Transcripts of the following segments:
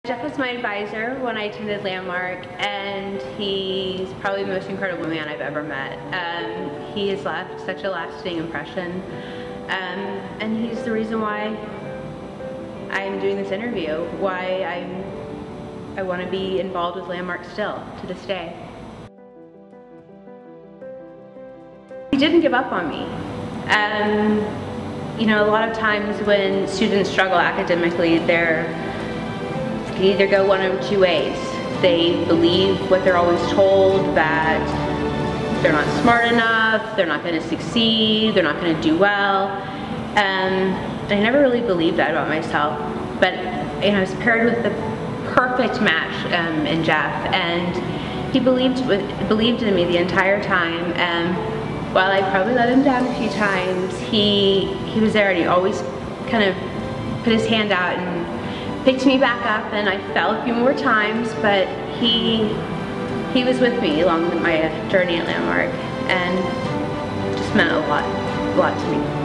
Jeff was my advisor when I attended Landmark, and he's probably the most incredible man I've ever met. He has left such a lasting impression, and he's the reason why I'm doing this interview, why I want to be involved with Landmark still, to this day. He didn't give up on me. You know, a lot of times when students struggle academically, they either go one of two ways. They believe what they're always told, that they're not smart enough, they're not going to succeed, they're not going to do well. I never really believed that about myself, but you know, I was paired with the perfect match in Jeff, and he believed in me the entire time. While I probably let him down a few times, he was there, and he always kind of put his hand out and picked me back up, and I fell a few more times, but he was with me along my journey at Landmark, and it just meant a lot to me.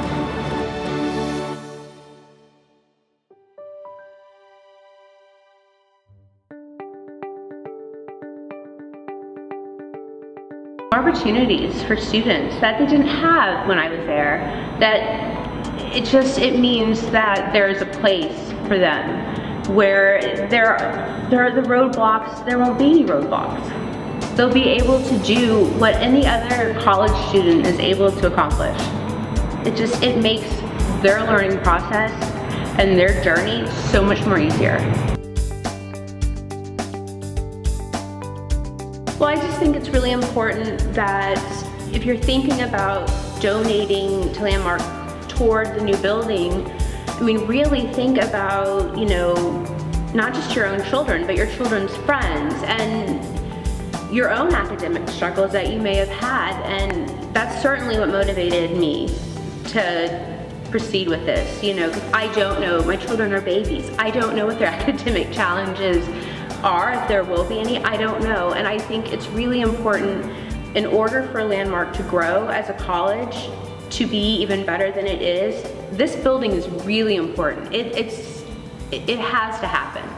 Opportunities for students that they didn't have when I was there, that it means that there's a place for them where there are the roadblocks, there won't be any roadblocks. They'll be able to do what any other college student is able to accomplish. It makes their learning process and their journey so much more easier. Well, I just think it's really important that if you're thinking about donating to Landmark toward the new building, I mean, really think about, you know, not just your own children, but your children's friends and your own academic struggles that you may have had. And that's certainly what motivated me to proceed with this, you know, because I don't know, my children are babies. I don't know what their academic challenges are, if there will be any, I don't know. And I think it's really important, in order for Landmark to grow as a college, to be even better than it is, this building is really important. It has to happen.